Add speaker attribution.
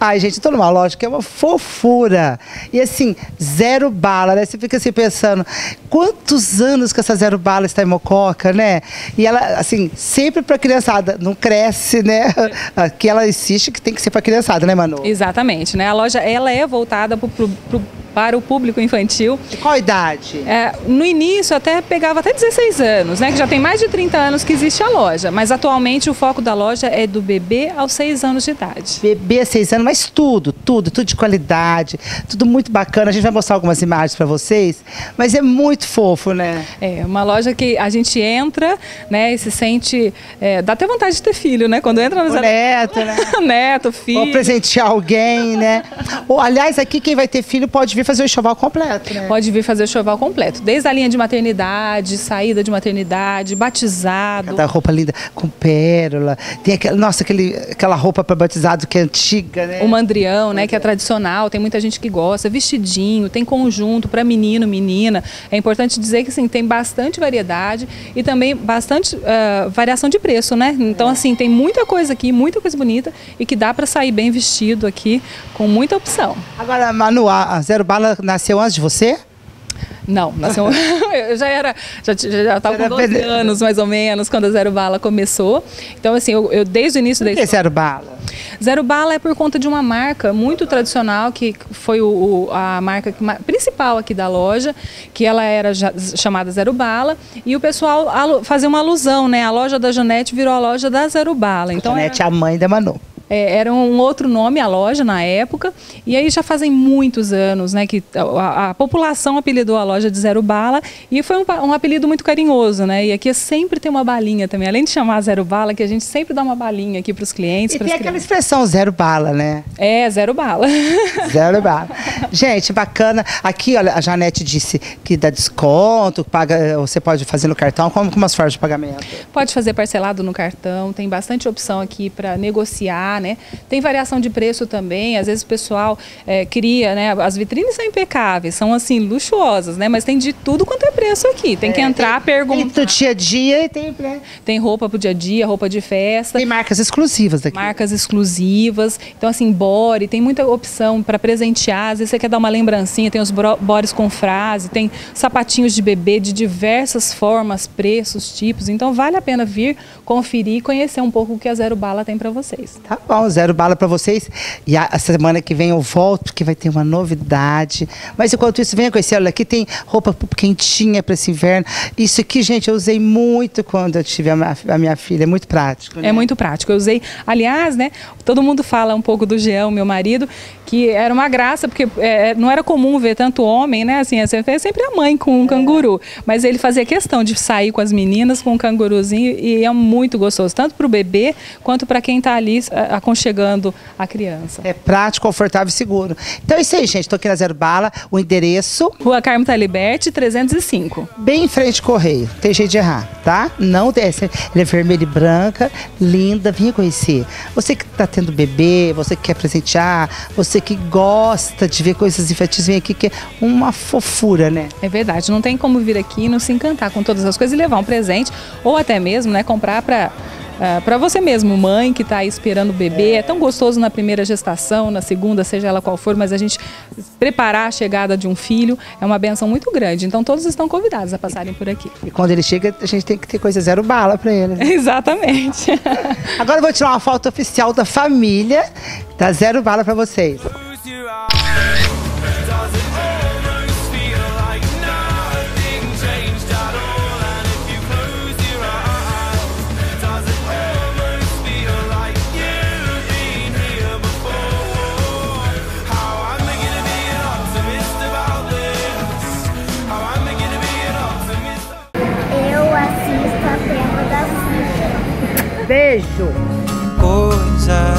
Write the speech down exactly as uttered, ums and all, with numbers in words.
Speaker 1: Ai, gente, eu tô numa loja que é uma fofura. E assim, zero bala, né? Você fica assim pensando, quantos anos que essa zero bala está em Mococa, né? E ela, assim, sempre pra criançada, não cresce, né? Aqui ela insiste que tem que ser pra criançada, né, Manu?
Speaker 2: Exatamente, né? A loja, ela é voltada pro, pro, pro para o público infantil.
Speaker 1: De qual idade?
Speaker 2: É, no início até pegava até dezesseis anos, né? Que já tem mais de trinta anos que existe a loja. Mas atualmente o foco da loja é do bebê aos seis anos de idade.
Speaker 1: Bebê a seis anos, mas tudo, tudo, tudo de qualidade, tudo muito bacana. A gente vai mostrar algumas imagens para vocês, mas é muito fofo, né?
Speaker 2: É, uma loja que a gente entra, né, e se sente... É, dá até vontade de ter filho, né? Quando entra...
Speaker 1: O neto, né?
Speaker 2: Neto, filho.
Speaker 1: Ou presentear alguém, né? Ou, aliás, aqui quem vai ter filho pode vir fazer o enxoval completo, né?
Speaker 2: Pode vir fazer o enxoval completo. Desde a linha de maternidade, saída de maternidade, batizado.
Speaker 1: Cada roupa linda, com pérola. Tem aquela, nossa, aquele, aquela roupa para batizado que é antiga, né?
Speaker 2: O mandrião, né, que é tradicional, tem muita gente que gosta. Vestidinho, tem conjunto para menino, menina. É importante dizer que, assim, tem bastante variedade e também bastante uh, variação de preço, né? Então, assim, tem muita coisa aqui, muita coisa bonita e que dá para sair bem vestido aqui, com muita opção.
Speaker 1: Agora, Manu, a Zero Bala nasceu antes de você?
Speaker 2: Não, nasceu... eu já era, já já estava com doze anos mais ou menos quando a Zero Bala começou. Então assim, eu, eu desde o início...
Speaker 1: Por que
Speaker 2: desde...
Speaker 1: Zero Bala?
Speaker 2: Zero Bala é por conta de uma marca muito tradicional, que foi o, o, a marca que, principal aqui da loja, que ela era já, chamada Zero Bala, e o pessoal alu, fazia uma alusão, né? A loja da Janete virou a loja da Zero Bala. Então,
Speaker 1: a Janete é
Speaker 2: era...
Speaker 1: a mãe da Manu.
Speaker 2: É, era um outro nome a loja na época, e aí já fazem muitos anos, né, que a, a população apelidou a loja de Zero Bala, e foi um, um apelido muito carinhoso, né, e aqui sempre tem uma balinha também, além de chamar Zero Bala, que a gente sempre dá uma balinha aqui para os clientes.
Speaker 1: E tem
Speaker 2: crianças.
Speaker 1: aquela expressão Zero Bala, né?
Speaker 2: É, Zero Bala.
Speaker 1: Zero Bala. Gente, bacana. Aqui, olha, a Janete disse que dá desconto, paga, você pode fazer no cartão, como, como as formas de pagamento?
Speaker 2: Pode fazer parcelado no cartão, tem bastante opção aqui para negociar, né? Tem variação de preço também, às vezes o pessoal é, queria, né? As vitrines são impecáveis, são assim, luxuosas, né? Mas tem de tudo quanto é preço aqui, tem que é, entrar,
Speaker 1: tem,
Speaker 2: perguntar.
Speaker 1: Tem do dia a dia e tem... Né?
Speaker 2: Tem roupa pro dia a dia, roupa de festa.
Speaker 1: Tem marcas exclusivas aqui.
Speaker 2: Marcas exclusivas, então assim, body, tem muita opção para presentear, às vezes você quer dar uma lembrancinha, tem os bores com frase, tem sapatinhos de bebê de diversas formas, preços, tipos, então vale a pena vir conferir e conhecer um pouco o que a Zero Bala tem para vocês.
Speaker 1: Tá bom, Zero Bala para vocês. E a, a semana que vem eu volto, porque vai ter uma novidade. Mas enquanto isso, venha conhecer. Olha, aqui tem roupa quentinha para esse inverno. Isso aqui, gente, eu usei muito quando eu tive a minha, a minha filha. É muito prático, né?
Speaker 2: É muito prático. Eu usei, aliás, né? Todo mundo fala um pouco do Jean, meu marido, que era uma graça, porque é, não era comum ver tanto homem, né? Assim, é sempre a mãe com um é. canguru. Mas ele fazia questão de sair com as meninas com um canguruzinho e é muito gostoso, tanto para o bebê quanto para quem está ali aconchegando a criança.
Speaker 1: É prático, confortável e seguro. Então é isso aí, gente. Estou aqui na Zero Bala. O endereço...
Speaker 2: Rua Carmo Taliberti, trezentos e cinco.
Speaker 1: Bem em frente ao Correio. Tem jeito de errar, tá? Não desce. Ele é vermelha e branca, linda. Vinha conhecer. Você que está tendo bebê, você que quer presentear, você que gosta de ver coisas infantis, vem aqui que é uma fofura, né?
Speaker 2: É verdade. Não tem como vir aqui e não se encantar com todas as coisas e levar um presente ou até mesmo, né, comprar para... Uh, para você mesmo, mãe que está aí esperando o bebê, é. é tão gostoso na primeira gestação, na segunda, seja ela qual for, mas a gente preparar a chegada de um filho é uma benção muito grande. Então todos estão convidados a passarem por aqui.
Speaker 1: E quando ele chega, a gente tem que ter coisa Zero Bala para ele. Né?
Speaker 2: Exatamente.
Speaker 1: Agora eu vou tirar uma foto oficial da família da Zero Bala para vocês. Beijo!
Speaker 3: Coisa